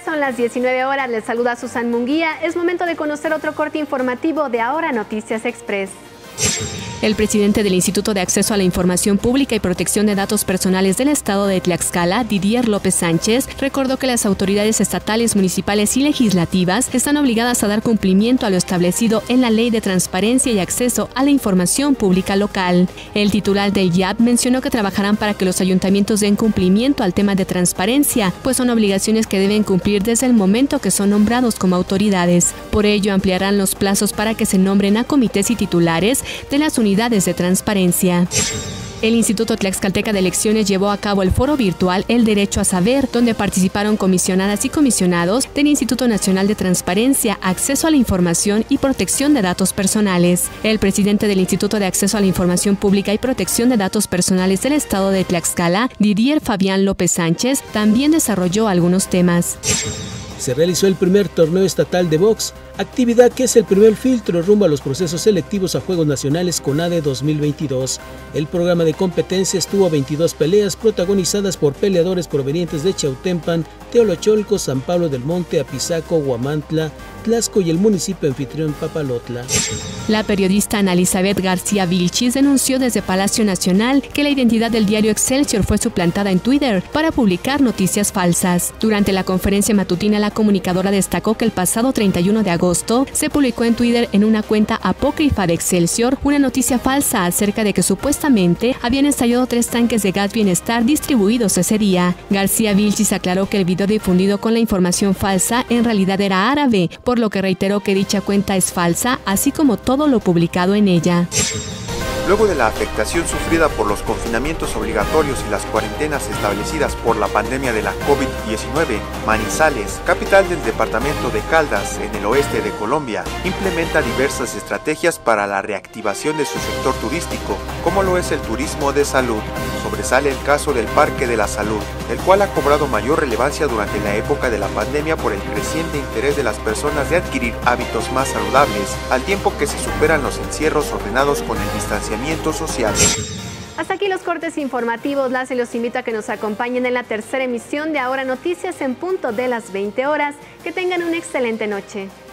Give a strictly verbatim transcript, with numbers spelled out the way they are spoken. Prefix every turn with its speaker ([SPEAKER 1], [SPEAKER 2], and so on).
[SPEAKER 1] son las diecinueve horas, les saluda Susan Munguía. Es momento de conocer otro corte informativo de Ahora Noticias Express.
[SPEAKER 2] El presidente del Instituto de Acceso a la Información Pública y Protección de Datos Personales del Estado de Tlaxcala, Didier López Sánchez, recordó que las autoridades estatales, municipales y legislativas están obligadas a dar cumplimiento a lo establecido en la Ley de Transparencia y Acceso a la Información Pública local. El titular del I A P mencionó que trabajarán para que los ayuntamientos den cumplimiento al tema de transparencia, pues son obligaciones que deben cumplir desde el momento que son nombrados como autoridades. Por ello, ampliarán los plazos para que se nombren a comités y titulares de las unidades de transparencia. El Instituto Tlaxcalteca de Elecciones llevó a cabo el foro virtual El Derecho a Saber, donde participaron comisionadas y comisionados del Instituto Nacional de Transparencia, Acceso a la Información y Protección de Datos Personales. El presidente del Instituto de Acceso a la Información Pública y Protección de Datos Personales del Estado de Tlaxcala, Didier Fabián López Sánchez, también desarrolló algunos temas.
[SPEAKER 3] Se realizó el primer torneo estatal de box, actividad que es el primer filtro rumbo a los procesos selectivos a Juegos Nacionales CONADE dos mil veintidós. El programa de competencias tuvo veintidós peleas protagonizadas por peleadores provenientes de Chautempan, Teolocholco, San Pablo del Monte, Apizaco, Huamantla, Tlaxco y el municipio anfitrión Papalotla.
[SPEAKER 2] La periodista Ana Elizabeth García Vilchis denunció desde Palacio Nacional que la identidad del diario Excelsior fue suplantada en Twitter para publicar noticias falsas. Durante la conferencia matutina, la comunicadora destacó que el pasado treinta y uno de agosto se publicó en Twitter en una cuenta apócrifa de Excelsior una noticia falsa acerca de que supuestamente habían estallado tres tanques de gas Bienestar distribuidos ese día. García Vilchis aclaró que el video difundido con la información falsa en realidad era árabe, por lo que reiteró que dicha cuenta es falsa, así como todo lo publicado en ella.
[SPEAKER 4] Luego de la afectación sufrida por los confinamientos obligatorios y las cuarentenas establecidas por la pandemia de la COVID diecinueve, Manizales, capital del departamento de Caldas, en el oeste de Colombia, implementa diversas estrategias para la reactivación de su sector turístico, como lo es el turismo de salud. Sobresale el caso del Parque de la Salud, el cual ha cobrado mayor relevancia durante la época de la pandemia por el creciente interés de las personas de adquirir hábitos más saludables, al tiempo que se superan los encierros ordenados con el distanciamiento social.
[SPEAKER 1] Hasta aquí los cortes informativos. Las y los invito a que nos acompañen en la tercera emisión de Ahora Noticias en punto de las veinte horas. Que tengan una excelente noche.